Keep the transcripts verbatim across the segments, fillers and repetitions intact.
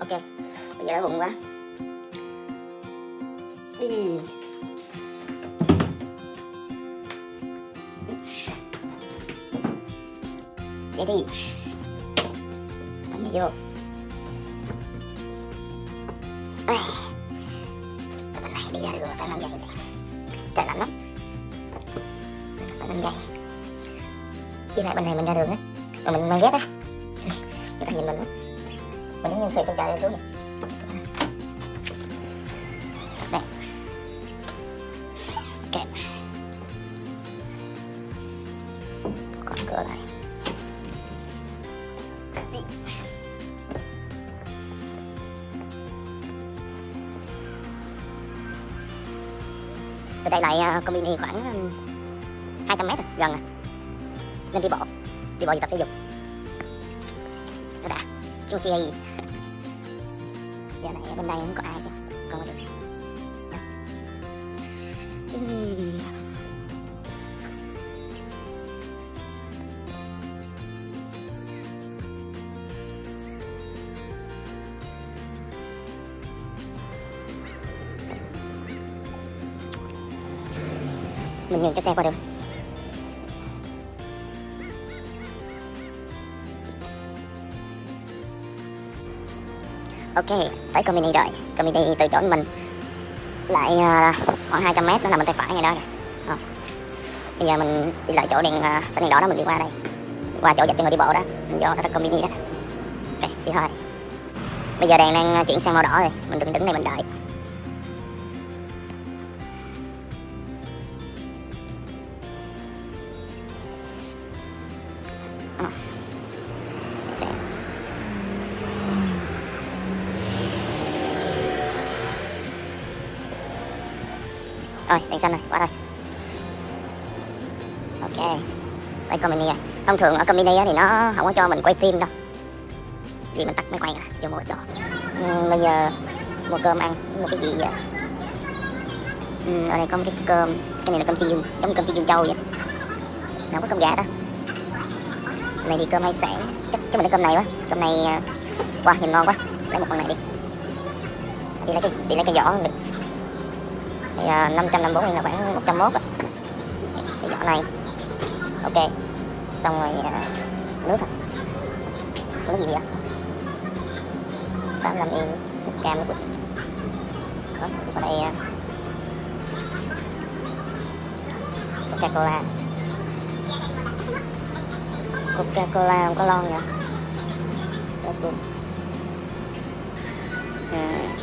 Ok, bây giờ đã bụng quá. Đi. Vậy đi. Bấm đi vô. Bên này đi ra đường phải mang giày này. Trời lạnh lắm. Phải mang giày. Với lại bên này mình ra đường á, mà mình mang dép á, người ta nhìn mình á, mình giống như người trên trời lên xuống vậy. Đây. Ok. Còn cửa lại. Đi. Từ đây lại uh, Combini khoảng um, hai trăm mét rồi, gần à. Nên đi bộ, đi bộ gì tập thể dục. Nó đã, chú chi hay gì. Giờ này bên đây không có ai chứ, còn được. Uhm. Mình nhường cho xe qua đường. Ok, tới Combini rồi. Combini từ chỗ mình lại uh, khoảng hai trăm mét nữa là bên tay phải ngay đó nè. Oh. Bây giờ mình đi lại chỗ đèn uh, xanh đèn đỏ đó, mình đi qua đây, qua chỗ dành cho người đi bộ đó, mình vô đó là Combini đó. Ok, đi thôi. Bây giờ đèn đang chuyển sang màu đỏ rồi, mình đừng đứng đây mình đợi. Oh. Rồi, đèn xanh rồi, qua đây. Ok, đây Combini rồi. Thông thường ở Combini thì nó không có cho mình quay phim đâu, vì mình tắt máy quay rồi, cho mua ít đồ. Ừ, bây giờ mua cơm ăn, mua cái gì vậy? Ừ, ở đây có một cái cơm, cái này là cơm chiên dương, giống như cơm chiên dương châu vậy. Nào có cơm gà đó. Này thì cơm hải sản, chắc chắc mình lấy cơm này quá. Cơm này, wow, nhìn ngon quá. Lấy một phần này đi. Đi lấy cái, đi lấy cái vỏ cũng được. Thì uh, năm trăm năm mươi bốn là khoảng một trăm mốt á. Cái vỏ này. Ok. Xong rồi uh, nước hả? Nước gì vậy? tám mươi lăm yên, nước cam, nước quýt. Đó, ở đây uh, Coca-Cola. Coca-Cola không có lon nữa. Rất cool. Ừ.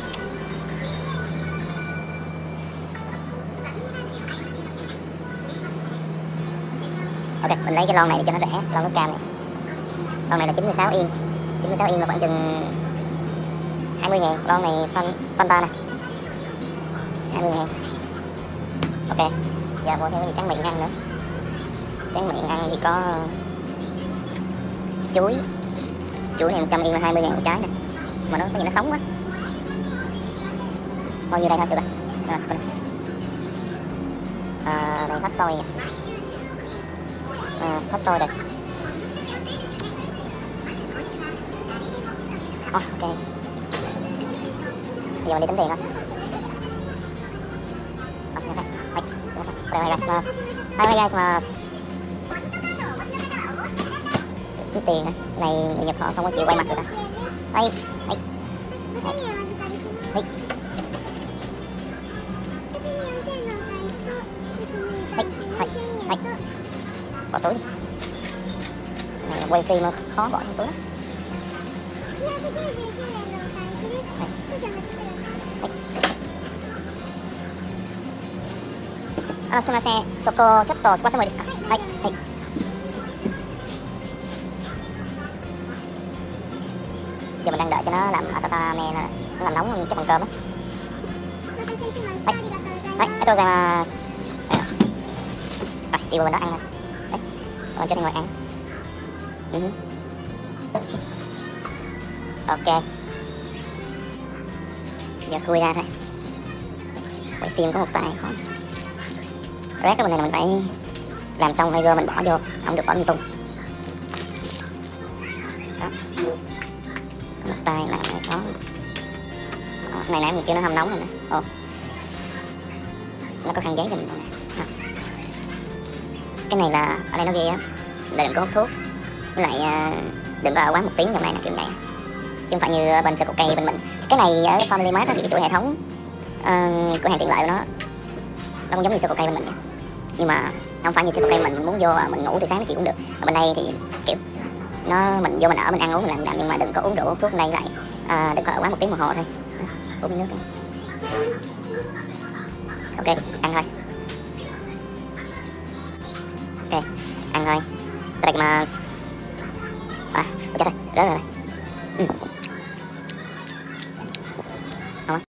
Ok, mình lấy cái lon này để cho nó rẻ, lon nước cam này. Lon này là chín mươi sáu yên. chín mươi sáu yên là khoảng chừng hai mươi ngàn. Lon này Fanta nè. hai mươi ngàn. Ok, giờ mua thêm cái gì tráng miệng ăn nữa. Tráng miệng ăn thì có chuối. Chuối này một trăm yên là hai mươi ngàn một trái nè. Mà nó cái gì nó sống quá. Bao nhiêu đây thôi được rồi. À, à, đây hết xôi nè. À, hết xôi rồi. Oh, ok. Bây giờ mình đi tính tiền thôi. Oh, xin lỗi. Wait, xin lỗi. Onegaishimasu. Onegaishimasu. Tính tiền hả? Này người Nhật họ không có chịu quay mặt được đâu. Đây, đây. Đây. Đây, đây, đây. Bỏ túi đi. Này quay phim mà khó bỏ trong túi lắm. À, sumimasen, soko chotto squatte moi desu ka? Hai, hai. Giờ mình đang đợi cho nó làm tatame, nó làm nóng cái phần cơm á. Đây, đây, arigatou gozaimasu. Rồi, đi vào bên đó ăn thôi. Đấy, còn cho đi ngồi ăn. Ừ. Ok. Giờ khui ra thôi. Quay phim có một tay khó. Rác cái bên này là mình phải làm xong hay gơ mình bỏ vô, không được bỏ lung tung. Đó. Có một tay làm này khó. này nãy mình kêu nó hâm nóng rồi nè. Ồ, nó có khăn giấy cho mình nè. Cái này là ở đây nó ghi á là đừng có hút thuốc, với lại đừng có ở quá một tiếng trong này nè, kiểu vậy, chứ không phải như bên Circle K bên mình. Cái này ở Family Mart thì cái chuỗi hệ thống uh, cửa hàng tiện lợi của nó nó cũng giống như Circle K bên mình vậy. Nhưng mà không phải như Circle K mình muốn vô mình ngủ từ sáng đến chiều cũng được. Ở bên đây thì kiểu nó mình vô mình ở mình ăn uống mình làm làm nhưng mà đừng có uống rượu uống thuốc. Bên đây lại à, đừng có ở quá một tiếng đồng hồ thôi. Uống miếng nước đi. Ok, ăn thôi. Ok, ăn thôi. Itadakimasu. À, chết rồi, rớt rồi. Ừ.